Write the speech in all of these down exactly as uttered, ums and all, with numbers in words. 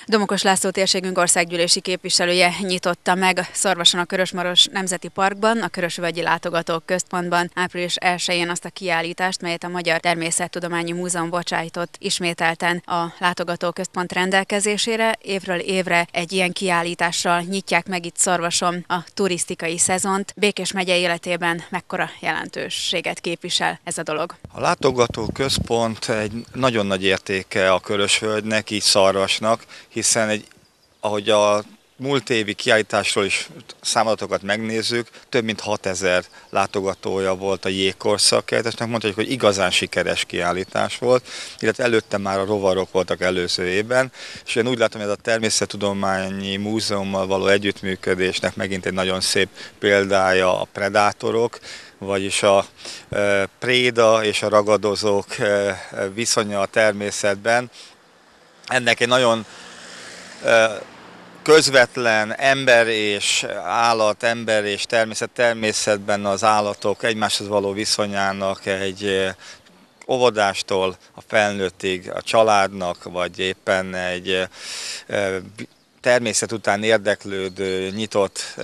Domokos László térségünk országgyűlési képviselője nyitotta meg Szarvason a Körösmaros Nemzeti Parkban, a Körösvölgyi Látogatók Központban április elsején azt a kiállítást, melyet a Magyar Természettudományi Múzeum bocsájtott ismételten a Látogatóközpont rendelkezésére. Évről évre egy ilyen kiállítással nyitják meg itt Szarvason a turisztikai szezont. Békés megye életében mekkora jelentőséget képvisel ez a dolog? A Látogatóközpont egy nagyon nagy értéke a Körösvölgynek, így Szarvasnak, hiszen egy, ahogy a múlt évi kiállításról is számadatokat megnézzük, több mint hatezer látogatója volt a jégkorszak kiállításnak, mondhatjuk, hogy igazán sikeres kiállítás volt, illetve előtte már a rovarok voltak előző évben, és én úgy látom, hogy ez a Természettudományi Múzeummal való együttműködésnek megint egy nagyon szép példája a predátorok, vagyis a e, préda és a ragadozók e, viszonya a természetben. Ennek egy nagyon e, közvetlen ember és állat, ember és természet, természetben az állatok egymáshoz való viszonyának egy óvodástól a felnőttig, a családnak, vagy éppen egy természet után érdeklődő, nyitott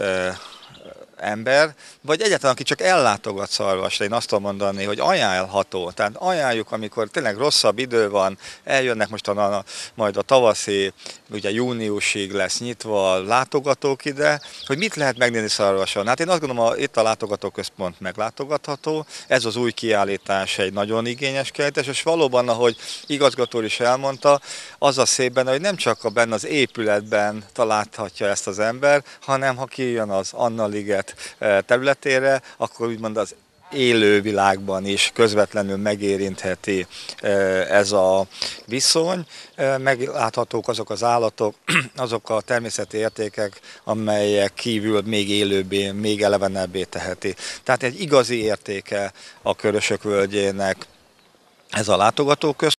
ember, vagy egyáltalán, aki csak ellátogat Szarvasra, én azt tudom mondani, hogy ajánlható. Tehát ajánljuk, amikor tényleg rosszabb idő van, eljönnek most a, majd a tavaszi, ugye júniusig lesz nyitva a látogatók ide, hogy mit lehet megnézni Szarvason. Hát én azt gondolom, hogy itt a látogatóközpont meglátogatható, ez az új kiállítás egy nagyon igényes kiállítás, és valóban, ahogy igazgató is elmondta, az a szép benne, hogy nem csak a benne az épületben találhatja ezt az ember, hanem ha kijön az Anna liget területére, akkor úgymond az élővilágban is közvetlenül megérintheti ez a viszony. Megláthatók azok az állatok, azok a természeti értékek, amelyek kívül még élőbbé, még elevenebbé teheti. Tehát egy igazi értéke a Körösök völgyének ez a látogatóközpont.